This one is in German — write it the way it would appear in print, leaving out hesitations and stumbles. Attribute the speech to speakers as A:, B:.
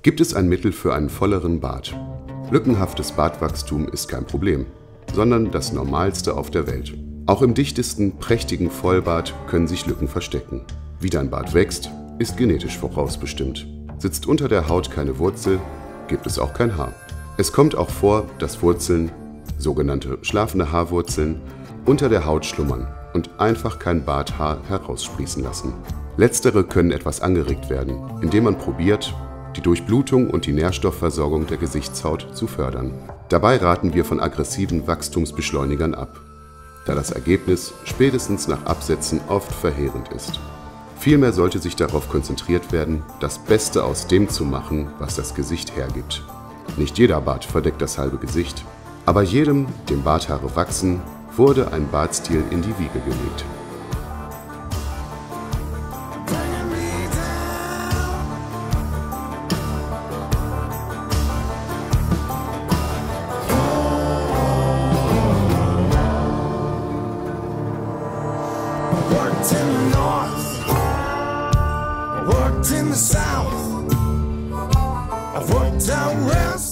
A: Gibt es ein Mittel für einen volleren Bart? Lückenhaftes Bartwachstum ist kein Problem, sondern das Normalste auf der Welt. Auch im dichtesten, prächtigen Vollbart können sich Lücken verstecken. Wie dein Bart wächst, ist genetisch vorausbestimmt. Sitzt unter der Haut keine Wurzel, gibt es auch kein Haar. Es kommt auch vor, dass Wurzeln, sogenannte schlafende Haarwurzeln, unter der Haut schlummern und einfach kein Barthaar heraussprießen lassen. Letztere können etwas angeregt werden, indem man probiert, die Durchblutung und die Nährstoffversorgung der Gesichtshaut zu fördern. Dabei raten wir von aggressiven Wachstumsbeschleunigern ab, da das Ergebnis spätestens nach Absetzen oft verheerend ist. Vielmehr sollte sich darauf konzentriert werden, das Beste aus dem zu machen, was das Gesicht hergibt. Nicht jeder Bart verdeckt das halbe Gesicht, aber jedem, dem Barthaare wachsen, wurde ein Bartstil in die Wiege gelegt.
B: Worked in the north, worked in the south, I've worked out west.